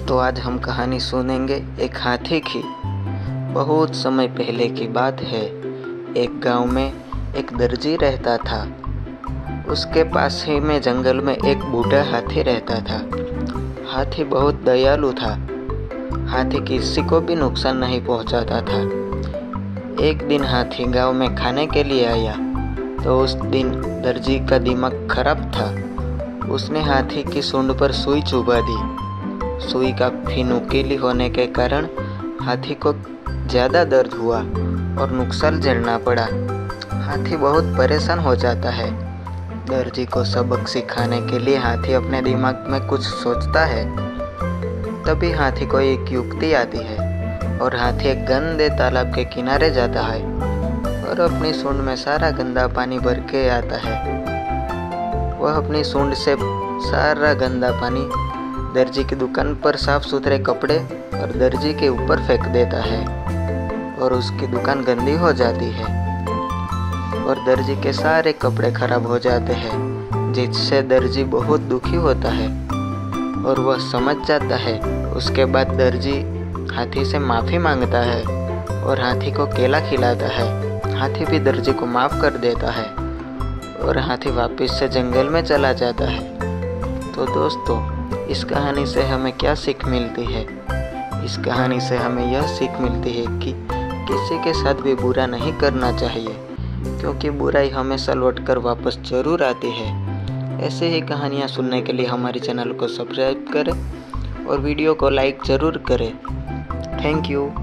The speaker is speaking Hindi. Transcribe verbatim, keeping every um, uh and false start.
तो आज हम कहानी सुनेंगे एक हाथी की। बहुत समय पहले की बात है। एक गांव में एक दर्जी रहता था। उसके पास ही में जंगल में एक बूढ़ा हाथी रहता था। हाथी बहुत दयालु था। हाथी किसी को भी नुकसान नहीं पहुंचाता था। एक दिन हाथी गांव में खाने के लिए आया तो उस दिन दर्जी का दिमाग खराब था। उसने हाथी की सूंड पर सुई चुभा दी। सुई काफी नुकीली होने के कारण हाथी को ज़्यादा दर्द हुआ और नुकसान झेलना पड़ा। हाथी बहुत परेशान हो जाता है। दर्जी को सबक सिखाने के लिए हाथी अपने दिमाग में कुछ सोचता है। तभी हाथी को एक युक्ति आती है और हाथी एक गंदे तालाब के किनारे जाता है और अपनी सूंड में सारा गंदा पानी भर के आता है। वह अपनी सूंड से सारा गंदा पानी दर्जी की दुकान पर साफ सुथरे कपड़े और दर्जी के ऊपर फेंक देता है और उसकी दुकान गंदी हो जाती है और दर्जी के सारे कपड़े खराब हो जाते हैं, जिससे दर्जी बहुत दुखी होता है और वह समझ जाता है। उसके बाद दर्जी हाथी से माफ़ी मांगता है और हाथी को केला खिलाता है। हाथी भी दर्जी को माफ़ कर देता है और हाथी वापस से जंगल में चला जाता है। तो दोस्तों, इस कहानी से हमें क्या सीख मिलती है? इस कहानी से हमें यह सीख मिलती है कि किसी के साथ भी बुरा नहीं करना चाहिए, क्योंकि बुराई हमेशा लौटकर वापस जरूर आती है। ऐसे ही कहानियाँ सुनने के लिए हमारे चैनल को सब्सक्राइब करें और वीडियो को लाइक ज़रूर करें। Thank you.